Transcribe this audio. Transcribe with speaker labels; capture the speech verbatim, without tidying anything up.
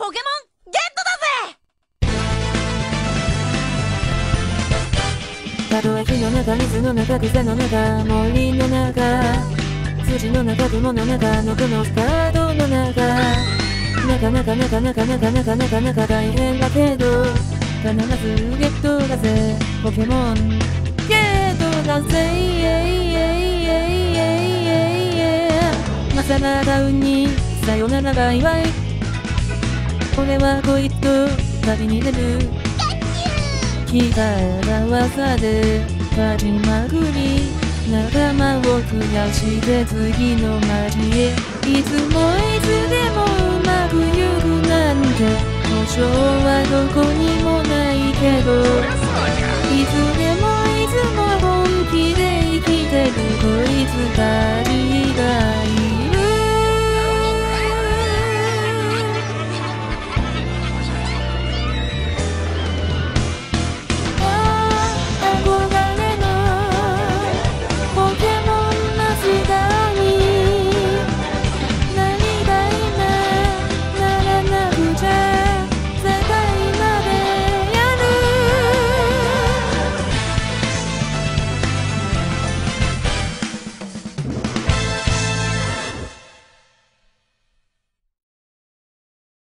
Speaker 1: ポケモンゲットだぜ。
Speaker 2: たとえ火の中、水の中、草の中、森の中、土の中、雲の中、ノコのスカートの中、なかなかなかなかなかなかなかなか大変だけど、必ずゲットだぜ。ポケモンゲットだぜ。マサラダウンにさよならバイバイ。俺はこいつと旅に出る。聞いた技で勝ちまくり、仲間を増やして次の街へ。いつもいつでもうまくゆくなんて保証はどこにもないけど、